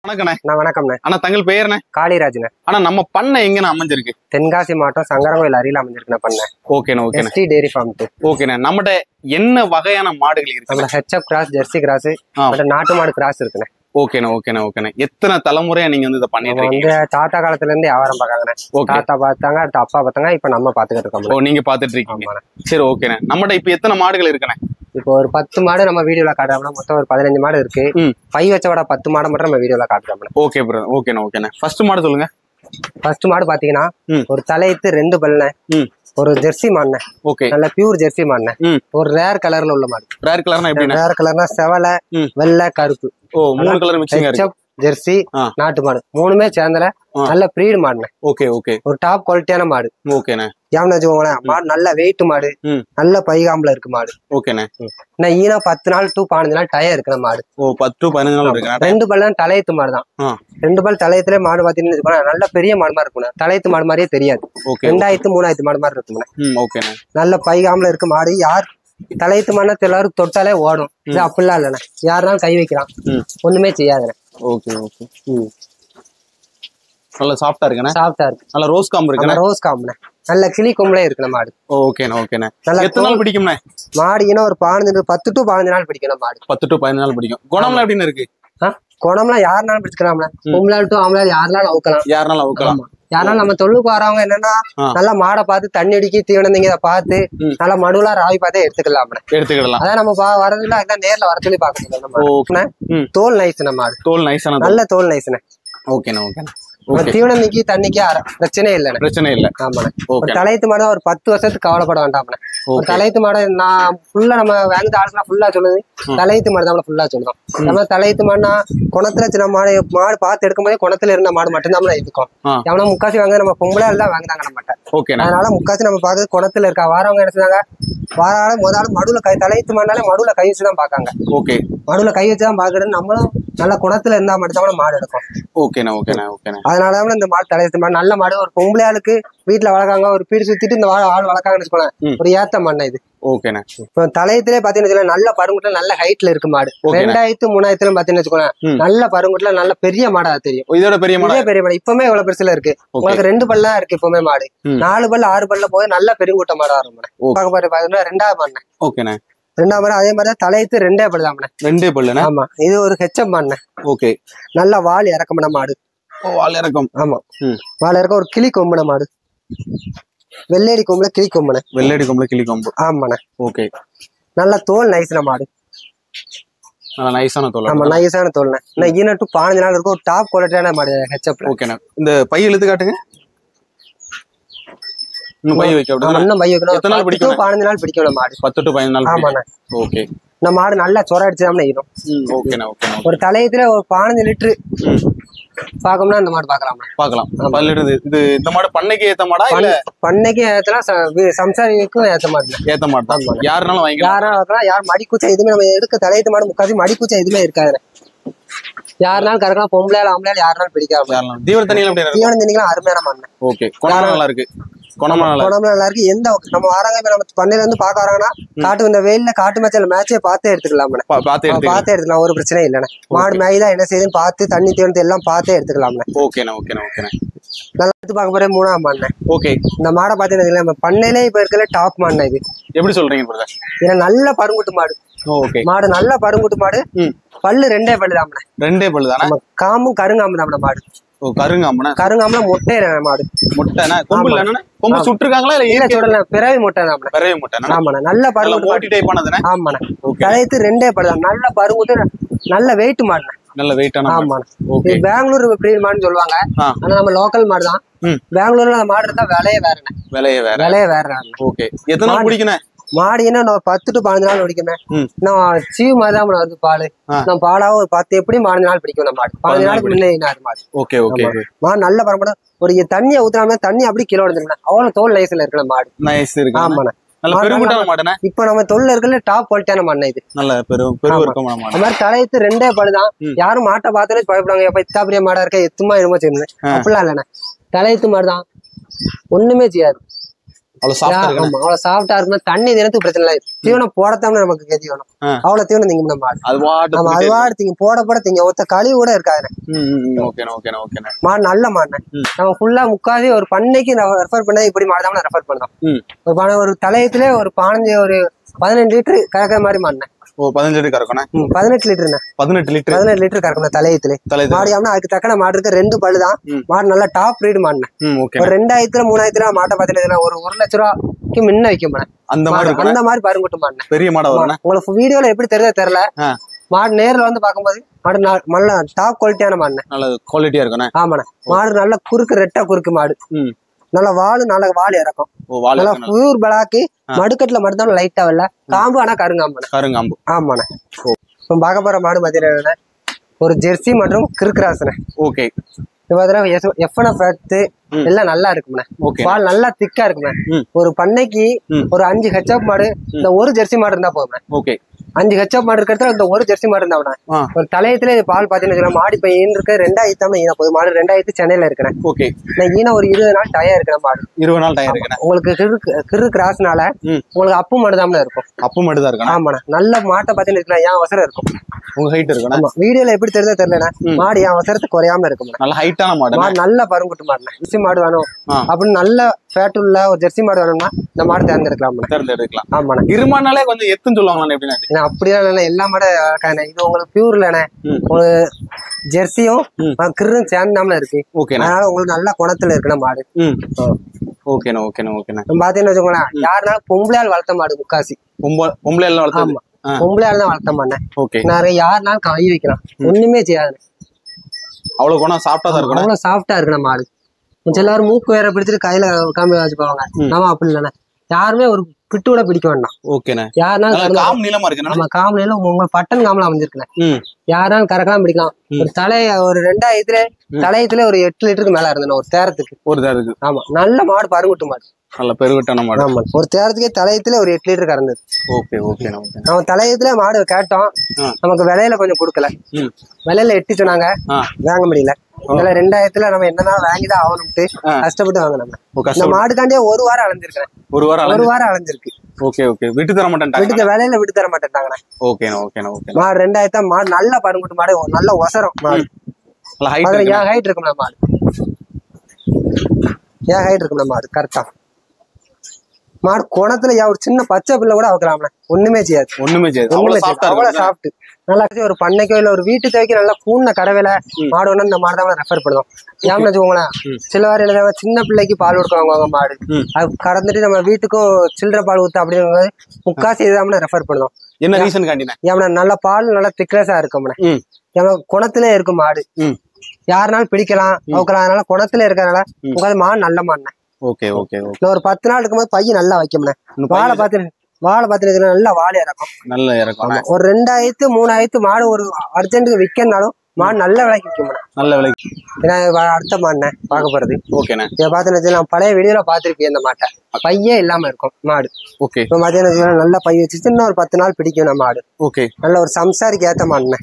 வணக்கண்ணே. வணக்கம்ண்ணே. ஆனா தங்கள் பெயர்ண்ணே? காளிராஜ்ண்ணே. ஆனா நம்ம பண்ணை எங்கண்ணே அமைஞ்சிருக்கு? தென்காசி மாவட்டம் சங்கரங்கோயில் அருகில் அமைஞ்சிருக்குண்ணே பண்ணை. ஓகேண்ணே ஓகேண்ணே. S T dairy farm. ஓகேண்ணே. நம்மகிட்ட என்ன வகையான மாடுகள் இருக்கு? நம்ம ஹெச்எப் கிராஸ், ஜெர்சி கிராஸ், நாட்டு மாடு கிராஸ் இருக்குண்ணே. ஓகேண்ணே ஓகேண்ணே ஓகேண்ணே. எத்தனை தலைமுறையா நீங்க வந்து இதை பண்ணிட்டு இருக்கீங்க? தாத்தா காலத்துல இருந்து வியாபாரம் பார்க்காங்கண்ணே. தாத்தா பார்த்தாங்க, அடுத்து அப்பா பார்த்தாங்க, இப்ப நம்ம பாத்துக்கிட்டு இருக்கோம். ஓ, நீங்க பாத்துட்டு இருக்கீங்க. சரி ஓகேண்ணே. நம்மகிட்ட இப்ப எத்தனை மாடுகள் இருக்குண்ணே? இப்போ ஒரு 10 மாடு நம்ம வீடியோல காட்டுறோம்னா மொத்தம் ஒரு 15 மாடு இருக்கு. பை வச்சோட 10 மாடை மட்டும் நம்ம வீடியோல காட்டுறோம். Okay bro. ஓகேண்ணே ஓகேண்ணே. ஃபர்ஸ்ட் மாடு சொல்லுங்க. ஃபர்ஸ்ட் மாடு பாத்தீங்கன்னா ஒரு தலையத்து 2 பல்லுண்ணே. ஒரு ஜெர்சி மாடுண்ணே. ஓகே, நல்ல பியூர் ஜெர்சி மாடுண்ணே. ஒரு ரேர் கலர்ல உள்ள மாடு. ரேர் கலர்னா எப்படி? ரேர் கலர்னா செவலை, வெள்ளை, கருப்பு. ஓ, 3 கலர் மிக்சிங்கா இருக்கு. ஜெர்சி, நாட்டு மாடு மூணுமே சேர்ந்தல நல்ல பிரீடு மாடுண்ணே. Okay okay. ஒரு டாப் குவாலிட்டியான மாடு. ஓகேண்ணே. ஏன்னு வச்சுக்கோங்களேன், மாடு நல்ல வெயிட் மாடு, நல்ல பைகாம்பல இருக்கு மாடு. ஓகேண்ணே. ஈனா 10 நாள் to 15 நாள் டயர் இருக்கிற மாடு. ஓ, 10 to 15 நாள் இருக்கு. 2 பல் தான் தலையத்து மாடு தான். 2 பல் தலையத்துல மாடு பாத்தீங்கன்னா நல்ல பெரிய மாடு மாதிரி இருக்கும். தலையத்து மாடு மாதிரியே தெரியாது. 2000 3000 மாடு மாதிரி இருக்குங்க. ஓகேண்ணே. நல்ல பைகாம்பல இருக்கு மாடு. யார் தலையத்து மாடுனா எல்லாரும் தொட்டாலே ஓடும். இது அப்படிலாம் இல்லண்ணே, யாருனாலும் கை வைக்கலாம், ஒண்ணுமே செய்யாதுண்ணே. Okay okay. நல்ல சாஃப்ட்டா இருக்குண்ணே. சாஃப்ட்டா இருக்கு. நல்ல ரோஸ் காம்பு இருக்குண்ணே. ரோஸ் காம்புண்ணே. நல்ல கிளி கொம்பளே இருக்குண்ணே மாடு. ஓகேண்ணே ஓகேண்ணே. எத்தனை நாள் பிடிக்கும்ண்ணே மாடு? இன்னும் ஒரு 10 to 15 நாள் பிடிக்கணும் மாடு. 10 to 15 நாள் பிடிக்கும். குணம்லாம் எப்படின்னு இருக்கு? குணம்லாம் யாருனாலும் பிடிச்சிக்கலாம்ண்ணே. பொம்பளால் டு ஆம்பளால் யாருனாலும் அவுக்கலாம். யாருனாலும் அவுக்கலாம். யாருனாலும் நம்ம தொழுக்கு வரவங்க என்னன்னா நல்லா மாடை பார்த்து தண்ணி அடிக்கி தீவனந்தீங்க இதை பார்த்து நல்லா மடுவலா ராவி பார்த்தே எடுத்துக்கலாம். அதான் நம்ம வரதுல அதான் நேர்ல வர சொல்லி பாக்கணும். தோல் நைஸ்ண்ணே மாடு. தோல் நைஸ்ண்ணே. நல்ல தோல் நைஸ்ண்ணே. ஓகேண்ணே ஓகேண்ணே. தீவனந்திக்கு தண்ணிக்கு பிரச்சனை இல்லைண்ணே. பிரச்சனை இல்ல. ஆமாண்ணே. ஒரு தலையத்து மாடு ஒரு 10 வருஷத்துக்கு கவலைப்பட வேண்டாம்ண்ணே. ஒரு தலையத்து மாடு நான் ஃபுல்லா நம்ம வேங்க ஆளுலாம் ஃபுல்லா சொல்லுது தலையத்து மாடு தான் ஃபுல்லா சொல்லுவோம். நம்ம தலையத்து மாடுனா குணத்துல சின்ன மாடு பார்த்து எடுக்கும் போதே குணத்துல இருந்த மாடு மட்டும்தான் இருக்கும். எவனா முக்காசி வாங்க நம்ம பொம்பளையால் தான் வாங்குதாங்க நம்மகிட்ட. அதனால முக்காசி நம்ம பார்த்து குணத்துல இருக்கா. வாரவங்க என்ன செய்வாங்க, வாரால முதல்ல மடுவுல தலையத்து மாடுனாலே மடுவுல கை வச்சுதான் பாக்காங்க. ஓகே, மடுவுல கை வச்சுதான் பாக்குறது. நம்மளும் நல்ல குணத்துல இருந்தா மட்டும்தான் மாடு எடுக்கும். ஓகேண்ணே ஓகேண்ணே ஓகேண்ணே. அதனாலதான் இந்த மாடு தலையத்து மாடு நல்ல மாடு. ஒரு பொம்பளை ஆளுக்கு வீட்டுல வளர்க்காங்க, ஒரு பீடு சுத்திட்டு இந்த ஆள் வளர்க்காங்கன்னு வச்சுக்கோங்க, ஒரு ஏத்த மண்ணை இது. ஓகேண்ணே. இப்போ தலையத்திலே பாத்தீங்கன்னா நல்ல பருங்குட்டுல நல்ல ஹைட்ல இருக்கு மாடு. 2000 3000 பாத்தீங்கன்னு வச்சுக்கோங்க, நல்ல பருங்குட்டுல நல்ல பெரிய மாடா தெரியும். இதோட பெரிய மாடு இப்பவுமே இவ்வளவு பெருசுல இருக்கு. உங்களுக்கு 2 பல்லா இருக்கு இப்பவுமே மாடு. 4 பல் 6 பல்ல போய் நல்ல பெருங்குட்ட மாடா இருக்கும். பாத்தீங்கன்னா 2வது மாடுண்ணே. ஓகேண்ணே. 2வது மாடு அதே மாதிரி தலையத்து 2 பல் தான். 2 பல்லு. ஆமா, இது ஒரு ஹெச்எப் மாடுண்ணே. ஓகே, நல்ல வால் இறக்கமான மாடு. வால் இறக்கம். ஆமா, வால் இறக்கம். ஒரு கிளி கொம்புன மாடு. வெள்ளேடி கொம்புல கிளி கொம்புன. வெள்ளேடி கொம்புல கிளி கொம்பு. ஆமாண்ணே. ஓகே, நல்ல தோல் நைஸ்ன மாடு. நைஸான தோல். ஆமா, நைஸான தோல்ண்ணே. ஈன to 15 நாள் இருக்கும். ஒரு டாப் குவாலிட்டியான மாடு ஹெச்எப். ஓகேண்ணே. இந்த பை இழுத்து காட்டுங்க. இன்னும் பை வைக்க அப்படியே. இன்னும் பை வைக்கணும். எத்தனை நாள் பிடிக்கும்? 15 நாள் பிடிக்கும் மாடு. 10 to 15 நாள். ஆமாண்ணே. ஓகே. இந்த மாடு நல்லா சொர அடிச்சுதான் ஈரும். ஓகேண்ணே ஓகேண்ணே. ஒரு தலையத்துல ஒரு 15 லிட்டரு பாக்கணும்னா இந்த மாடு பாக்கலாம். இது இந்த மாடு பண்ணைக்கு ஏத்த மாடா இல்ல? பண்ணைக்கு ஏத்தலாம், சம்சாரிக்கும் ஏத்த மாடு. ஏத்த மாடு தான். யாருனாலும் வாங்கிக்கலாம். யாரும் யார் மடிக்கூச்சா எதுவுமே நம்ம எடுக்க தலையத்து மாடு முக்காசி மடிக்கூச்சா எதுவுமே இருக்காது. யாருனாலும் கறக்கலாம். பொம்பளையால ஆம்பளையால யாருனாலும் பிடிக்காம. தீவன தண்ணிக்கெல்லாம் அருமையான மாடு. ஓகே, குணம் நல்லா இருக்கு. குணம் நல்லா இருக்கு. எந்த நம்ம வராங்க நம்ம பண்ணையில இருந்து பாக்க வராங்கன்னா காட்டு இந்த வெயில்ல காட்டு மேட்ச்ல மேட்சே பார்த்தே எடுத்துக்கலாம். பார்த்தே எடுத்துக்கலாம், ஒரு பிரச்சனை இல்லைண்ணே. மாடு மேய்தான் என்ன செய்யுதுன்னு பார்த்து தண்ணி தீவனத்தை எல்லாம் பார்த்தே எடுத்துக்கலாம். ஓகேண்ணே ஓகேண்ணே ஓகேண்ணே. நல்லா எடுத்து பார்க்க போறேன். 3ஆம் மாடுண்ணே. ஓகே, இந்த மாடை பாத்தீங்கன்னா நம்ம பண்ணையிலே இப்ப இருக்கிற டாப் மாடுண்ணே இது. எப்படி சொல்றீங்க? ஏன்னா நல்ல பருங்குட்டு மாடு. ஓகே, மாடு நல்ல பருங்குட்டு மாடு. பல்லு 2 பல்லு தான். 2 பல்லு தான். காம்பும் கருங்காம்பு தான் மாடு. கருங்காம்புனா முட்டை மாடு. முட்டைனா கொம்பு இல்ல, கொம்பு சுட்டுருக்காங்களா இல்ல சுடல? பிறவி முட்டை தான். பிறவி முட்டை. ஆமாண்ணே. நல்ல பருங்குட்டு டைப் ஆனதுண்ணே. ஆமாண்ணே. தலையத்து 2 பல்லு தான். நல்ல பருங்குட்டு, நல்ல வெயிட் மாடுண்ணே. நல்ல வெயிட்டான. ஆமாண்ணே. பெங்களூர் பிரீட் மாடுன்னு சொல்லுவாங்க. ஆனா நம்ம லோக்கல் மாடு தான். பெங்களூர்ல மாடு இருந்தா விலையே வேறண்ணே. விலையே வேற. ஓகே, எத்தனை நாள் பிடிக்கணும் மாடு? என்ன 10 to 15 நாள் பிடிக்குமே. நான் சீவு மாதிரிதான் வருது பால். நான் பாலாவும் ஒரு 10 எப்படி 15 நாள் பிடிக்கும். நம்ம மாடு 15 நாளுக்கு முன்னே மாடு. Okay okay. மாடு நல்ல பரம்பரை. ஒரு தண்ணியை ஊத்துறாம தண்ணி அப்படி கிலோ எடுத்துருக்கேன். அவ்வளவு தோல் நைஸ்ல இருக்கிற மாடு. நைஸ் இருக்கு. ஆமாண்ணே. இப்ப நம்ம தொழில் இருக்கிற டாப் குவாலிட்டியான மாடு இது. நல்ல அந்த மாதிரி தலையத்து 2 பல்லு தான். யாரும் மாட்டை பார்த்தாலே பயப்படுவாங்க, எப்ப இத்தாப்பிரிய மாடா இருக்க எத்துமா என்னமோ செய்யணும். அப்படிலாம் இல்லண்ணே. தலையத்து மாடு தான், ஒண்ணுமே செய்யாது. அவ்வளவு சாஃப்டா இருக்குன்னா தண்ணி தினத்துக்கு பிரச்சனை இல்லை. தீவனம் போடத்தாம நமக்கு கெதி வேணும். அவ்வளவு தீவனம் திங்க மாடு. அது வாடு திங்க போட போட திங்க ஒத்த களி கூட இருக்காது. மாடு நல்ல மாடு. நம்ம ஃபுல்லா முக்காதி ஒரு பண்ணைக்கு ரெஃபர் பண்ண இப்படி மாடு தான் ரெஃபர் பண்ணோம். ஒரு தலையத்துல ஒரு 15 லிட்டர் கறக்கிற மாதிரி மாடுனேன். 15 லிட்டர் கறக்கணும். 18 லிட்டர் 18 லிட்டர் கறக்கணும் தலையத்துல. மாடியாமனா அதுக்கு தக்கன மாடு இருக்கு. 2 பல்லு தான் மாடு. நல்லா டாப் பிரீடு மாடுனேன். ஒரு 2000 3000 மாட்டை பாத்தீங்கன்னா ஒரு 1 லட்ச ரூபாய்க்கு முன்ன வைக்க மாட்டேன். அந்த மாதிரி பருங்கட்டு மாடுனேன். பெரிய மாடு வரும். உங்களுக்கு வீடியோல எப்படி தெரியல. மாடு நேர்ல வந்து பாக்கும்போது மாடு நல்ல டாப் குவாலிட்டியான மாடுனேன். நல்ல குவாலிட்டியா இருக்கணும். ஆமாண்ணே. மாடு நல்ல குறுக்கு ரெட்டா குறுக்கு மாடு. நல்ல வால் இறக்கும். நல்லா பியூர் பிளாக்கு. மடுக்கட்டுல மட்டும்தான் லைட்டா வரல காம்பு. ஆனா கருங்காம்பு. ஆமாண்ணே. இப்ப பார்க்க போற மாடு பாத்தீங்கன்னா ஒரு ஜெர்சி மற்றும் கிறுக்கிராசன. ஓகே. எஃப்என்எஃப் எல்லாம் நல்லா இருக்கும்ண்ணே. பால் நல்லா திக்கா இருக்குண்ணே. ஒரு பண்ணைக்கு ஒரு 5 ஹெச்எப் மாடு இந்த ஒரு ஜெர்சி மாடு இருந்தா போதும். ஓகே. 5 ஹெச்எப் மாடு இருக்கிறது இந்த ஒரு ஜெர்சி மாடு இருந்தா ஒரு தலையத்துல பால் பாத்தீங்கன்னா மாடி பையன் இருக்கு. 2000 ஈனா போகுது. மாடு 2000 சென்னையில இருக்கிறேன். ஓகே. ஈனா ஒரு 20 நாள் டயர் இருக்கிற மாடு. 20 நாள் டயர் இருக்கிறேன். உங்களுக்கு கிறு கிராஸ்னால உங்களுக்கு அப்பு மாடு தான் இருக்கும். அப்பு மாடு தான் இருக்கும். ஆமாண்ணா. நல்ல மாட்டை பாத்தீங்கன்னா ஏன் அவசரம் இருக்கும். உங்க ஹைட் இருக்கும். வீடியோல எப்படி தெரியல மாடு என் அவசரத்துக்கு குறையாம இருக்கும். நல்ல ஹைட்டான மாடு. நல்ல பருங்குட்டு மாடு. ஜெர்சி மாடு வேணும் அப்படின்னு நல்ல ஃபேட் உள்ள ஒரு ஜெர்சி மாடு வேணும்னா இந்த மாடு தேர்ந்தெடுக்கலாம். ஆமாண்ணா. இருமானாலே கொஞ்சம் எத்துன்னு சொல்லுவாங்க. எப்படின்னா அப்படிதான் எல்லா மாடும் இது உங்களுக்கு பியூர் இல்லண்ணே. உங்களுக்கு ஜெர்சியும் கிரும் சேர்ந்தாமல இருக்கு. அதனால உங்களுக்கு நல்ல குணத்துல இருக்குண்ணா மாடு. பாத்தீங்கன்னா வச்சுக்கோங்களேன் யாருனாலும் பொம்பளையால் வளர்த்த மாடு. முக்காசி பொம்பளையால் வளர்த்த. பொம்பளையால் தான் வளர்த்த மாட்டேன். நிறைய யாருனாலும் கை வைக்கலாம். ஒண்ணுமே செய்யாது. அவ்வளவு குணம் சாஃப்டா தான் இருக்கும். அவ்வளவு சாஃப்டா இருக்குண்ணா மாடு. எல்லாரும் மூக்கு வேற பிடிச்சிட்டு கையில காமி வச்சுப்பாங்க. நம்ம அப்படி இல்லைண்ணே. யாருமே ஒரு பிட்டு கூட பிடிக்க வேண்டாம். ஓகேண்ணே. யாருனாலும் காம் நீளமா இருக்கு. நம்ம காம் நீளம் உங்களுக்கு பட்டன் காமலாம் அமைஞ்சிருக்கேன். யாராலும் கறக்கலாம் பிடிக்கலாம். ஒரு ஒரு 2000 தலையத்துல ஒரு 8 லிட்டருக்கு மேல இருந்தேன் ஒரு தேரத்துக்கு. ஆமா. நல்ல மாடு. பருங்குட்டு மாடு. நல்ல பெருகுட்டான மாடு. ஆமா. ஒரு தேரத்துக்கே தலையத்துல ஒரு 8 லிட்டர் கறந்தது. நம்ம தலையத்துல மாடு கேட்டோம். நமக்கு விலையில கொஞ்சம் கொடுக்கல. விலையில 8 சொன்னாங்க. வாங்க முடியல. 2000 நம்ம என்னன்னா வாங்கிதான் ஆகணும்ட்டு கஷ்டப்பட்டு வாங்கினோம். இந்த மாடுக்காண்டியே 1 வாரம் அலைஞ்சிருக்கேன். 1 வாரம் அலைஞ்சிருக்கு. விட்டு தர மாட்டேன். வேலையில விட்டு தர மாட்டேன்டாங்க. மாடு 2000 மாடு. நல்ல பருங்குட்டு மாடு. நல்ல ஒசரம் மாடு. ஏன் ஹைட் இருக்கும்ல மாடு. ஏன் ஹைட் இருக்கும்ல மாடு. கரெக்டா மாடு குணத்துல ஒரு சின்ன பச்சை பிள்ளை கூட வைக்கலாம்ல. ஒண்ணுமே செய்யாது. அவ்வளவு சாப்பிட்டு நல்லா ஒரு பண்ணைக்கோ இல்ல ஒரு வீட்டு தேவைக்கு நல்லா கூண்ண கறவையில மாடு ஒண்ணு இந்த மாடு தான் ரெஃபர் பண்ணுவோம். ஏன்னு வச்சுக்கோங்களேன் சில வாரம் சின்ன பிள்ளைக்கு பால் கொடுக்க வாங்குவாங்க மாடு. அது கடந்துட்டு நம்ம வீட்டுக்கும் சில்லற பால் ஊத்து அப்படிங்கிறது முக்காசி இதாம ரெஃபர் பண்ணுவோம். என்ன ரீசன் காட்டினேன். ஏன்னா நல்ல பால் நல்லா திக்னஸா இருக்கும். குணத்திலே இருக்கும் மாடு. யாருனாலும் பிடிக்கலாம் அவுக்கலாம். அதனால குணத்துல இருக்கிறதுனால உங்க மாடு நல்ல மாடுனேன். ஒரு 10 நாள் இருக்கும்போது பையன் நல்லா வைக்கணும். வாழை பாத்துட்டு நல்லா வாழை இறக்கும். நல்ல இறக்கும். ஒரு 2000 3000 மாடு ஒரு அர்ஜென்ட்டுக்கு விற்கனாலும் மாடு நல்ல விலைக்கு விற்கும். நல்ல விலைக்கு. ஏன்னா அடுத்த மாடுனேன் பார்க்க போறது. இதை பாத்துன்னு நான் பழைய வீடியோல பாத்திருக்கேன். இந்த மாட்டை பையே இல்லாம இருக்கும் மாடு. இப்ப பாத்தீங்கன்னா நல்லா பைய வச்சு இன்னும் ஒரு 10 நாள் பிடிக்கும் நம்ம மாடு. நல்ல ஒரு சம்சாரிக்கு ஏத்த மாடுனேன்.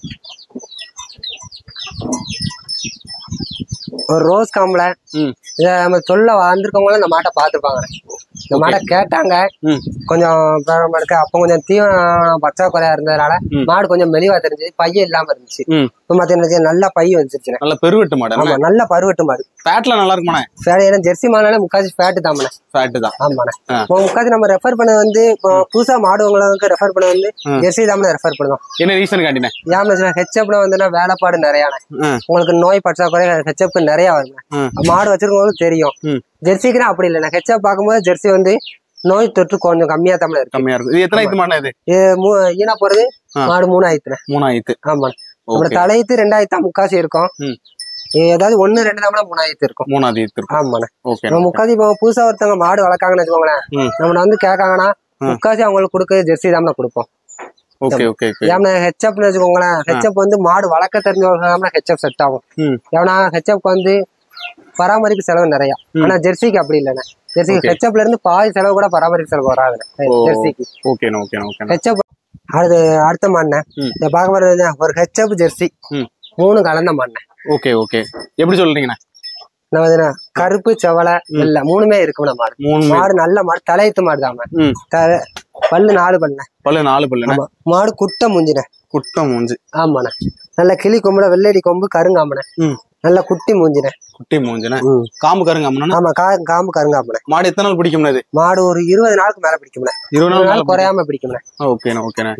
ஒரு ரோஸ் காம்புல இத நம்ம சொல்ல வந்திருக்கவங்களும் இந்த மாட்டை பாத்துருப்பாங்க. இந்த மாடை கேட்டாங்க. கொஞ்சம் அப்ப கொஞ்சம் தீவனம் பற்றாக்குறையா இருந்ததுனால மாடு கொஞ்சம் மெலிவா தெரிஞ்சு பைய இல்லாம இருந்துச்சு. இப்ப பாத்தீங்கன்னா நல்லா பைய வந்துருச்சு. நல்ல பெருவெட்டு மாடு. ஆமா. நல்ல பருவெட்டு மாடு. ஃபேட்ல நல்லா இருக்குமாண்ணே. ஏன்னா ஜெர்சி மாடுனால முக்காசி ஃபேட்டு தாமண்ணே. ஃபேட்டு தான். ஆமாண்ணே. முக்காசி நம்ம ரெஃபர் பண்ணது வந்து புதுசா மாடுவங்களுக்கு ரெஃபர் பண்ண வந்து ஜெர்சி தாமனை ரெஃபர் பண்ணுவோம். என்ன ரீசன் காட்டினே. ஏன்னா ஹெச்எப்ல வந்துன்னா வேலைப்பாடு நிறையான உங்களுக்கு நோய் பற்றாக்குறை ஹெச்எப் நிறைய வருங்க. மாடு வச்சிருக்கவங்களுக்கு தெரியும். ஜெர்சிக்குன்னா அப்படி இல்லை. ஹெச்எப் பார்க்கும்போது ஜெர்சி வந்து நோய் தொற்று கொஞ்சம் கம்மியா தமிழ் இருக்கு. கம்மியா இருக்கு. இது எத்தனை மாடு இது? ஈனா போறது மாடு 3000. ஆமா. நம்ம தலையத்து 2000 முக்காசி இருக்கும். ஏதாவது 1 2 தான் 3000 இருக்கும். 3000. ஆமாண்ணே. முக்காசி இப்போ புதுசா ஒருத்தவங்க மாடு வளர்க்காங்கன்னு வச்சுக்கோங்களேன். நம்ம வந்து கேட்காங்கன்னா முக்காசி அவங்களுக்கு கொடுக்க ஜெர்சி தான் கொடுப்போம். ஹெச்எப்னு வச்சுக்கோங்களேன். ஹெச்எப் வந்து மாடு வளர்க்க தெரிஞ்சவங்க ஹெச்எப் செட் ஆகும். ஏன்னா ஹெச்எப் வந்து பராமரிப்பு செலவு நிறைய. ஆனா ஜெர்சிக்கு அப்படி இல்லைண்ணே. ஜெர்சிக்கு ஹெச்எப்ல இருந்து பாதி செலவு கூட பராமரிப்பு செலவு வராதுண்ணே ஜெர்சிக்கு. ஹெச்எப் அடுத்த மாடுனே பார்க்க போறது ஒரு ஹெச்எப் ஜெர்சி 3 கலந்த மாடுனே. எப்படி சொல்றீங்கண்ணே? கருப்பு செவலை இல்ல மூணுமே இருக்கும்ண்ணா மாடு. மாடு நல்ல மாடு, தலையத்து மாடு தான். பல்லு 4 பல்லு. மாடு குட்டை மூஞ்சின. குட்டை மூஞ்சி. ஆமாண்ணா. நல்ல கிளி கொம்புல வெள்ளடி கொம்பு கருங்காமன. நல்ல குட்டி மூஞ்சின. குட்டி மூஞ்சின. காம்பு கருங்காமன. ஆமா காம்பு கருங்காமன. மாடு எத்தனை நாள் பிடிக்கும்னா இது? மாடு ஒரு 20 நாளுக்கு மேல பிடிக்கும்ண்ணா. 20 நாள் குறையாம பிடிக்கும்ண்ணா. ஓகேண்ணா ஓகேண்ணா.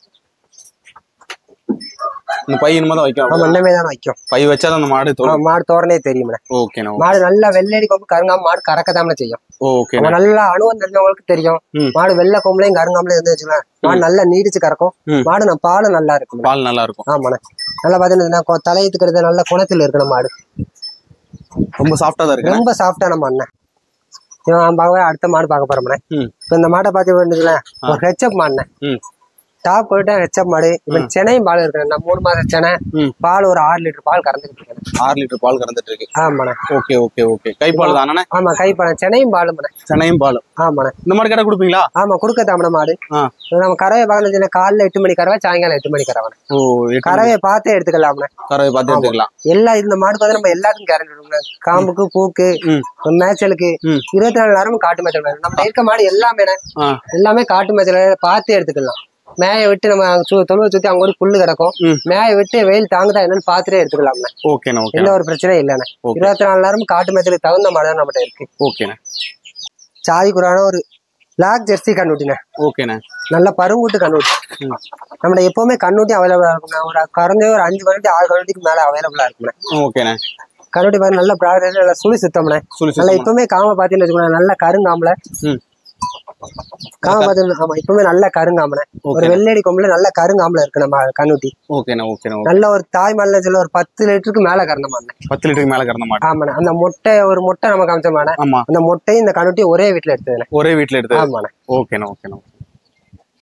இந்த பை இனிமே வைக்கும். ஆமா இன்னமே தான் வைக்கும். பை வச்சாதான் அந்த மாடு மாடு தோரணே தெரியும்ண்ணா. ஓகேண்ணா. மாடு நல்லா வெள்ளடி கொம்பு கருங்காம மாடு கறக்கதாம செய்யும். ஓகே. நல்லா அனுபவம் தெரிஞ்சவங்களுக்கு தெரியும். மாடு வெள்ளை கொம்புலையும் கருங்காமலையும் இருந்து வச்சுக்கலாம். மாடு நல்லா நீடிச்சு கறக்கும். மாடு பாலும் நல்லா இருக்கும். பால் நல்லா இருக்கும். ஆமாண்ணா. நல்லா பாத்தீங்கன்னா தலையத்துக்கிறது நல்ல குணத்துல இருக்கணும். மாடு ரொம்ப சாஃப்டா தான் இருக்கு. ரொம்ப சாஃப்டான மாடுண்ணே. அடுத்த மாடு பார்க்க போறோம்ண்ணே. இப்ப இந்த மாட்டை பார்த்து வேண்டியதுல ஒரு ஹெச்எப் மாடுண்ணே. டாப் போயிட்டா ஹெச்எப் மாடு. இப்ப சென்னையும் பால் இருக்கு. 3 மாசம் சென்னை பால் ஒரு 6 லிட்டர் பால் கறந்துட்டு இருக்கு. 6 லிட்டர் பால் கறந்துட்டு இருக்கு. ஆமாண்ணே. Okay okay okay. கைப்பால் தானே? ஆமா கைப்பால். சென்னையும் பாலும். சென்னையும் பாலும். ஆமாண்ணே. இந்த மாடு கடை கொடுப்பீங்களா? ஆமா கொடுக்கத்தாமண்ண மாடு. நம்ம கறவை பார்க்கணும். காலைல 8 மணி கறவை, சாயங்காலம் 8 மணி கறவை. கறவையை பார்த்தே எடுத்துக்கலாம்ண்ணே. கறவை பார்த்தே எடுத்துக்கலாம். எல்லா இந்த மாடுக்கு வந்து நம்ம எல்லாத்துக்கும் கேரண்டி விடுவோம். காம்புக்கு பூக்கு மேய்ச்சலுக்கு 24 நேரமும் காட்டு மேய்ச்சல். நம்ம இருக்க மாடு எல்லாமே காட்டு மேய்ச்சல பார்த்தே எடுத்துக்கலாம். மேய விட்டு நம்ம தொழுவை சுத்தி அவங்க ஒரு புல்லு கிடக்கும். மேய விட்டு வெயில் தாங்குதா என்னன்னு பாத்துட்டே எடுத்துக்கலாம்ண்ணே. ஓகேண்ணா. எந்த ஒரு பிரச்சனையும் இல்லைண்ணே. 24 நேரமும் காட்டு மேய்ச்சலுக்கு தகுந்த மாதிரி நம்மகிட்ட இருக்கு. ஓகேண்ணா. சாதி குறான ஒரு பிளாக் ஜெர்சி கண்ணுட்டிண்ணே. ஓகேண்ணா. நல்ல பருங்கூட்டு கண்ணுட்டி. நம்ம எப்பவுமே கண்ணுட்டி அவைலபிளா இருக்கும்ண்ணே. ஒரு குறைஞ்ச ஒரு 5 கண்ணுட்டி 6 கண்ணுட்டிக்கு மேல அவைலபிளா இருக்கும்ண்ணே. ஓகேண்ணா. கண்ணுட்டி பாரு நல்ல ப்ராடக்ட், நல்ல சுழி சுத்தம்ண்ணே. நல்லா இப்பவுமே காம பாத்தீங்கன்னு வச்சுக்கோங்க. நல்ல கருங்காமல ஆமா இப்பவுமே நல்ல கருங்காமன. ஒரு வெள்ளடி கொம்புல நல்ல கருங்காமல இருக்கு நம்ம கண்ணுட்டி. ஓகேண்ணா ஓகேண்ணா. நல்ல ஒரு தாய் மாடுல சொல்ல ஒரு 10 லிட்டருக்கு மேல கறந்த மாடு. 10 லிட்டருக்கு மேல கறந்த மாடு. ஆமாண்ணே. அந்த ஒரு மொட்டை நம்ம காமிச்ச மாடு. அந்த மொட்டையும் இந்த கண்ணுட்டி ஒரே வீட்டுல எடுத்தது. ஒரே வீட்டுல எடுத்தது. ஆமாண்ணே. ஓகேண்ணா ஓகேண்ணா.